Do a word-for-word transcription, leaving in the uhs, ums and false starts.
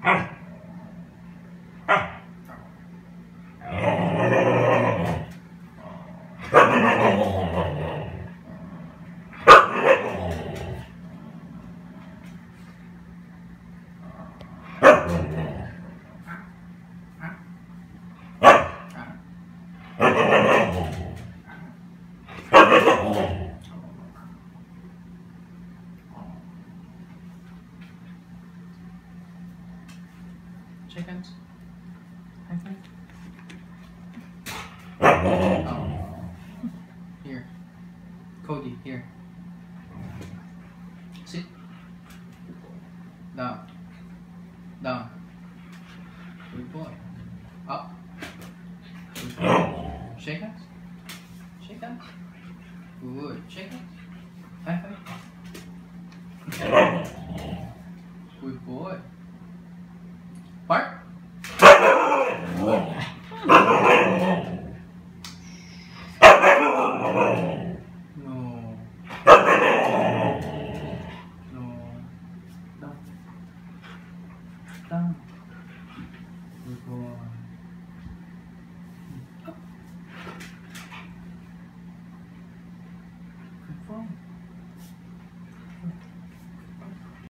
Shake hands. High five. Oh. Here. Cody, here. Sit. Down. Down. Good boy. Up. Good boy. Shake hands. Shake hands. Good. Shake hands.